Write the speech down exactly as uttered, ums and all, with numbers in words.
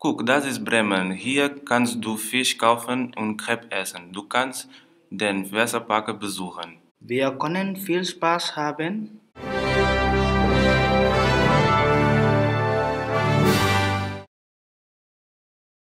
Guck, das ist Bremen. Hier kannst du Fisch kaufen und Crepe essen. Du kannst den Wasserpark besuchen. Wir können viel Spaß haben.